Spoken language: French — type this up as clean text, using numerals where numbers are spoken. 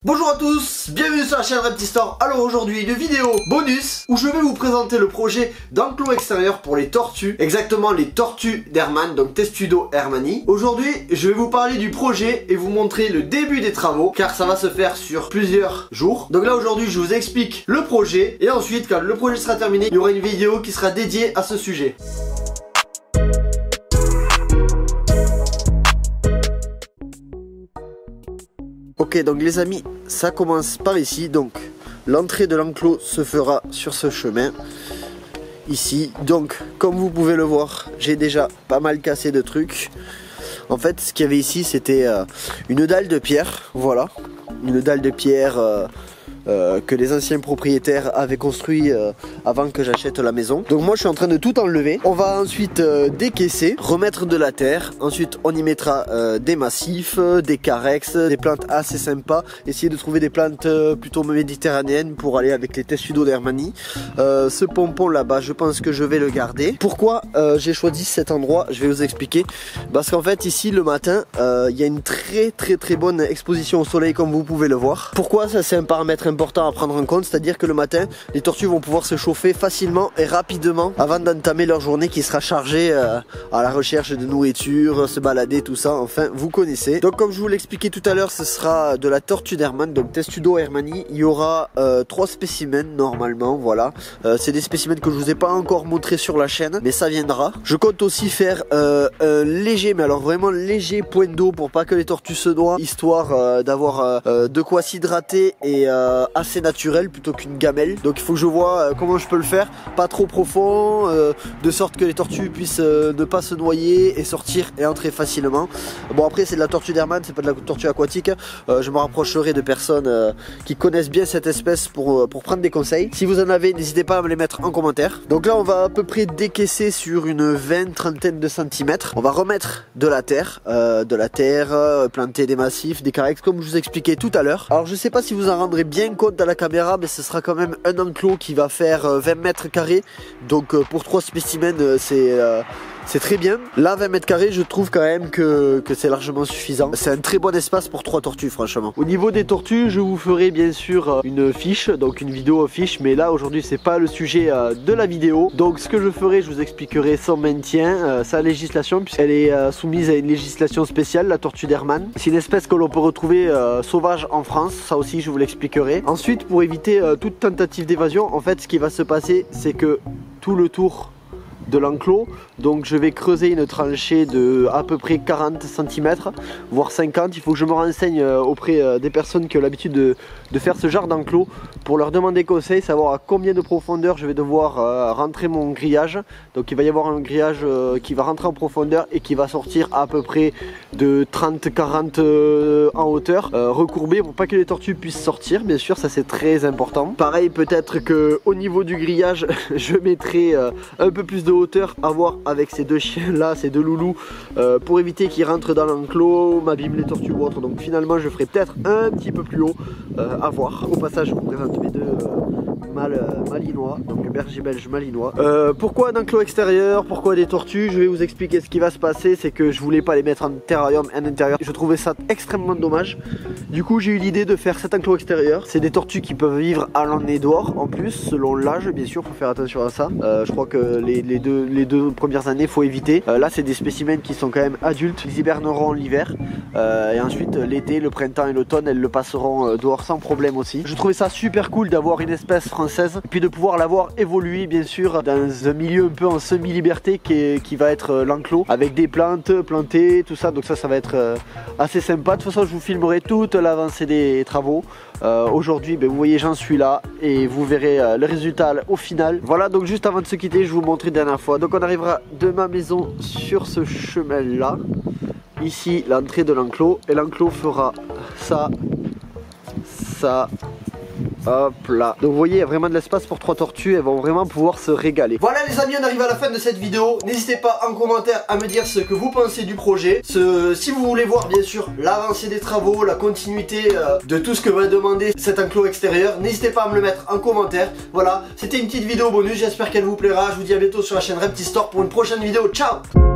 Bonjour à tous, bienvenue sur la chaîne Reptistore. Alors aujourd'hui une vidéo bonus où je vais vous présenter le projet d'enclos extérieur pour les tortues, exactement les tortues d'Hermann, donc Testudo Hermanni. Aujourd'hui je vais vous parler du projet et vous montrer le début des travaux car ça va se faire sur plusieurs jours. Donc là aujourd'hui je vous explique le projet et ensuite quand le projet sera terminé il y aura une vidéo qui sera dédiée à ce sujet. Ok, donc les amis, ça commence par ici. Donc l'entrée de l'enclos se fera sur ce chemin ici. Donc comme vous pouvez le voir, j'ai déjà pas mal cassé de trucs. En fait ce qu'il y avait ici c'était une dalle de pierre. Voilà, une dalle de pierre que les anciens propriétaires avaient construit avant que j'achète la maison. Donc moi je suis en train de tout enlever. On va ensuite décaisser, remettre de la terre. Ensuite on y mettra des massifs, des carex, des plantes assez sympas. Essayer de trouver des plantes plutôt méditerranéennes pour aller avec les Testudo d'Hermanni. Ce pompon là-bas je pense que je vais le garder. Pourquoi j'ai choisi cet endroit? Je vais vous expliquer. Parce qu'en fait ici le matin il y a une très bonne exposition au soleil comme vous pouvez le voir. Pourquoi? Ça c'est un paramètre important à prendre en compte, c'est-à-dire que le matin les tortues vont pouvoir se chauffer facilement et rapidement avant d'entamer leur journée qui sera chargée à la recherche de nourriture, se balader, tout ça, enfin vous connaissez. Donc comme je vous l'expliquais tout à l'heure, ce sera de la tortue d'Hermann, donc Testudo Hermanni. Il y aura 3 spécimens normalement, voilà. C'est des spécimens que je vous ai pas encore montré sur la chaîne, mais ça viendra. Je compte aussi faire un léger, mais alors vraiment léger point d'eau pour pas que les tortues se noient, histoire d'avoir de quoi s'hydrater et assez naturel plutôt qu'une gamelle. Donc il faut que je vois comment je peux le faire, pas trop profond, de sorte que les tortues puissent ne pas se noyer et sortir et entrer facilement. Bon après c'est de la tortue d'Hermann, c'est pas de la tortue aquatique. Je me rapprocherai de personnes qui connaissent bien cette espèce pour prendre des conseils. Si vous en avez, n'hésitez pas à me les mettre en commentaire. Donc là on va à peu près décaisser sur une trentaine de centimètres. On va remettre de la terre, planter des massifs, des carex comme je vous expliquais tout à l'heure. Alors je sais pas si vous en rendrez bien compte à la caméra, mais ce sera quand même un enclos qui va faire 20 mètres carrés. Donc pour 3 spécimens c'est très bien. Là 20 mètres carrés je trouve quand même que c'est largement suffisant. C'est un très bon espace pour 3 tortues franchement. Au niveau des tortues je vous ferai bien sûr une fiche, donc une vidéo fiche, mais là aujourd'hui c'est pas le sujet de la vidéo. Donc ce que je ferai, je vous expliquerai son maintien, sa législation, puisqu'elle est soumise à une législation spéciale, la tortue d'Hermann. C'est une espèce que l'on peut retrouver sauvage en France, ça aussi je vous l'expliquerai. Ensuite pour éviter toute tentative d'évasion, en fait ce qui va se passer c'est que tout le tour de l'enclos, donc je vais creuser une tranchée de à peu près 40 cm voire 50. Il faut que je me renseigne auprès des personnes qui ont l'habitude de faire ce genre d'enclos pour leur demander conseil, savoir à combien de profondeur je vais devoir rentrer mon grillage. Donc il va y avoir un grillage qui va rentrer en profondeur et qui va sortir à peu près de 30-40 en hauteur, recourbé pour pas que les tortues puissent sortir, bien sûr, ça c'est très important. Pareil, peut-être que au niveau du grillage je mettrai un peu plus de hauteur à voir avec ces 2 chiens là, ces 2 loulous, pour éviter qu'ils rentrent dans l'enclos, m'abîment les tortues ou autre. Donc finalement je ferai peut-être un petit peu plus haut, à voir. Au passage je vous présente mes 2 malinois, donc berger belge malinois. Pourquoi un enclos extérieur, pourquoi des tortues? Je vais vous expliquer ce qui va se passer. C'est que je voulais pas les mettre en terrarium en intérieur, je trouvais ça extrêmement dommage. Du coup j'ai eu l'idée de faire cet enclos extérieur. C'est des tortues qui peuvent vivre à l'année dehors en plus, selon l'âge bien sûr, faut faire attention à ça. Je crois que les deux premières années faut éviter. Là c'est des spécimens qui sont quand même adultes, ils hiberneront l'hiver et ensuite l'été, le printemps et l'automne elles le passeront dehors sans problème aussi. Je trouvais ça super cool d'avoir une espèce française et puis de pouvoir l'avoir évolué bien sûr dans un milieu un peu en semi-liberté qui va être l'enclos avec des plantes plantées, tout ça. Donc ça va être assez sympa. De toute façon je vous filmerai toute l'avancée des travaux. Aujourd'hui vous voyez j'en suis là et vous verrez le résultat au final. Voilà, donc juste avant de se quitter je vous montrais la dernière fois. Donc on arrivera de ma maison sur ce chemin là, ici l'entrée de l'enclos, et l'enclos fera ça, hop là. Donc vous voyez il y a vraiment de l'espace pour 3 tortues, elles vont vraiment pouvoir se régaler. Voilà les amis, on arrive à la fin de cette vidéo. N'hésitez pas en commentaire à me dire ce que vous pensez du projet, si vous voulez voir bien sûr l'avancée des travaux, la continuité de tout ce que va demander cet enclos extérieur. N'hésitez pas à me le mettre en commentaire. Voilà, c'était une petite vidéo bonus, j'espère qu'elle vous plaira. Je vous dis à bientôt sur la chaîne Reptistore pour une prochaine vidéo. Ciao.